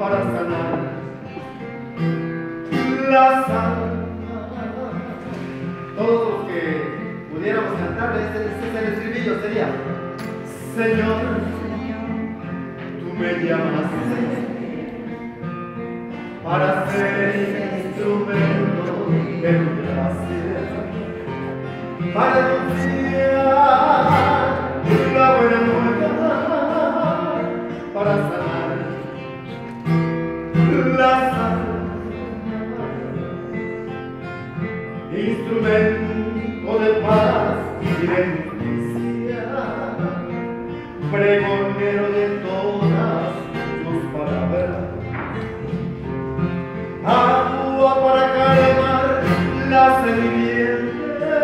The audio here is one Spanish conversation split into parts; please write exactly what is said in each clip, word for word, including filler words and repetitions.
para sanar las almas. Todos los que pudiéramos cantar, este, este es el estribillo, sería: Señor, tú me llamaste para ser instrumento de tu gracia, para anunciar la buena nueva, para sanar las almas, instrumento de paz y de justicia, pregonero de todas tus palabras, agua para calmar la sediente,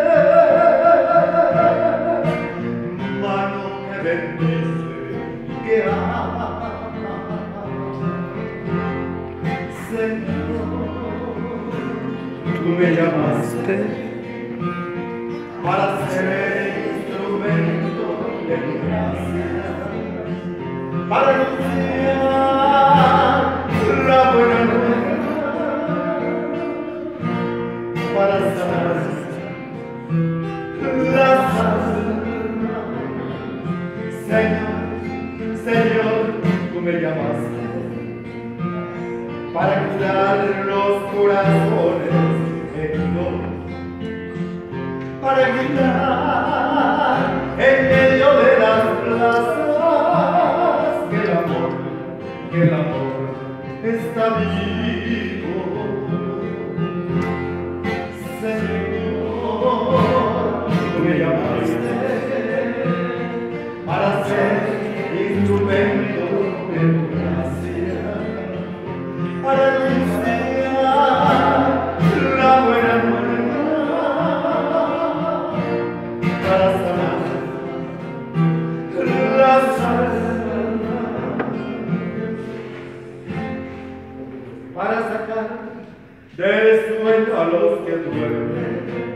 mano que bendice, que ama. Señor, tú me llamaste para ser instrumento de tu gracia, para anunciar la buena nueva, para sanar las almas. Señor, Señor, tú me llamaste para curar los corazones heridos, para gritar en medio de las plazas que el amor, que el amor está vivo. Señor, tú me llamaste para ser instrumento de tu gracia, para anunciar la buena nueva, para sanar las almas, para sacar del sueño a los que duermen,